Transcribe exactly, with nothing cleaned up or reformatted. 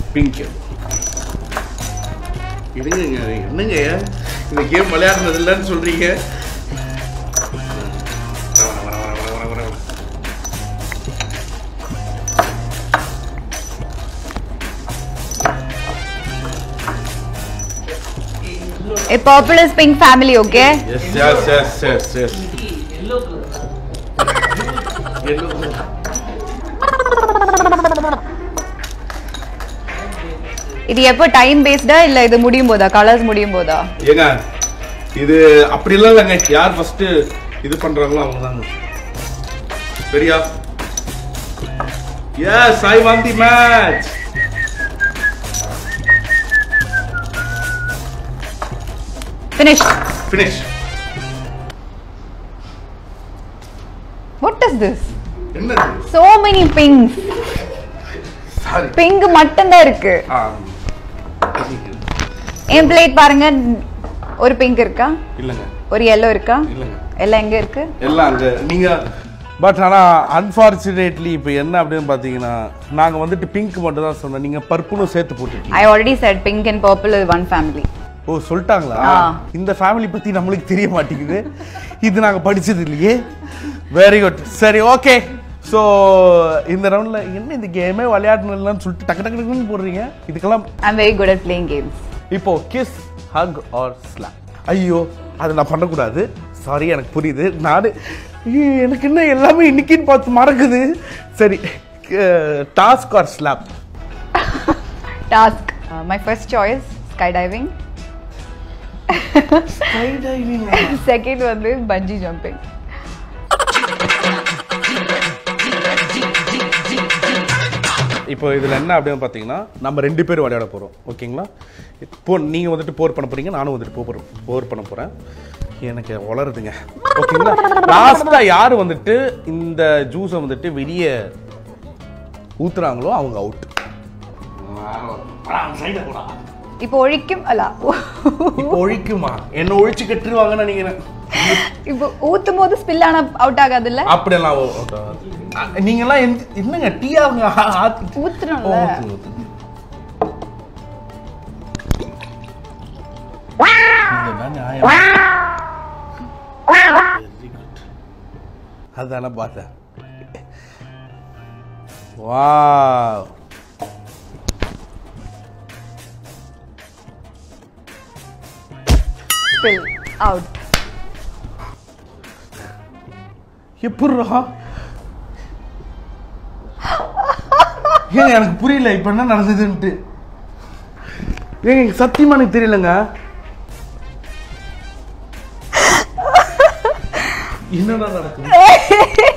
Pink. இருங்க என்னங்க இந்த கேம் விளையாடுனது இல்லைன்னு சொல்றீங்க? A purple is pink family, okay? Yes, yes, yes, yes, yes. Yellow color. Yellow color. இது எப்போ டைம் பேஸ்டா இல்ல இது முடியும் போதா கலர்ஸ் முடியும் போதா? ஏங்க இது அப்படி இல்ல இல்லங்க. யார் ஃபர்ஸ்ட் இது பண்றாங்களோ அவங்க தான். சரியா? Yes, I won the match. Finish. Finish. What is this? என்னது? So many pinks. Sorry. Pink மட்டும் தான் இருக்கு. ஆ. என் பிளேட் பாருங்க. ஒரு பிங்க் இருக்கா? இல்லங்க. ஒரு yellow இருக்கா? இல்லங்க. எல்லாம் எங்க இருக்கு? எல்லாம் அங்க நீங்க பட் ஆனா அன்பார்ச்சுனேட்லி இப்போ என்ன அப்படின்னு பாத்தீங்கன்னா நாங்க வந்துட்டு பிங்க் மட்டும் தான் சொன்னோம். நீங்க பர்பிளும் சேர்த்து போட்டுட்டீங்க. I already said pink and purple is one family. ஓ சொல்லிட்டாங்களா? இந்த ஃபேமிலி பத்தி நம்மளுக்கு தெரிய மாட்டேங்குது. இது நாங்க படிச்சது இல்லையே. Very good. சரி ஓகே. ஸோ இந்த ரவுண்ட்ல என்ன இந்த கேமே விளையாடணும்னு சொல்லிட்டு டக்கு டக்கு டக்குன்னு போடுறீங்க. இதுக்கெல்லாம் I'm very good at playing games. இப்போ கிஸ் ஹக் ஆர் ஸ்லாப். ஐயோ அது நான் பண்ணக்கூடாது. சாரி எனக்கு புரியுது. நான் எனக்கு என்ன எல்லாமே இன்னைக்குன்னு பார்த்து மறக்குது. சரி task or slap? Task. My first choice skydiving. skydiving. Second one is bungee jumping. இப்போ இதில் என்ன அப்படின்னு பார்த்தீங்கன்னா நம்ம ரெண்டு பேரும் விளையாட போகிறோம். ஓகேங்களா? இப்போ நீங்கள் வந்துட்டு போர் பண்ண போகிறீங்க, நானும் வந்துட்டு போர் போர் பண்ண போகிறேன். எனக்கு வளருதுங்க. ஓகேங்களா? லாஸ்ட்டாக யார் வந்துட்டு இந்த ஜூஸை வந்துட்டு வெளியே ஊற்றுறாங்களோ அவங்க அவுட். இப்போ ஒழிக்கும் அல்ல இப்போ ஒழிக்குமா? என்ன ஒழிச்சு கட்டுருவாங்கன்னு நினைக்கிறேன். இப்போ ஊத்தும் போது ஸ்பில் ஆன அவுட் ஆகாதுல்ல? அப்படியெல்லாம் நீங்க எல்லாம் என்னங்க டீ அவங்க ஊத்துறோம்ல. அதான பார்த்தேன். வாவ். Spill out. எப்படிரா? ஏங்க எனக்கு புரியல இப்ப என்ன நடந்ததுன்ட்டு. ஏங்க சத்தியமா எனக்கு தெரியலங்க. என்னடா நடக்குது?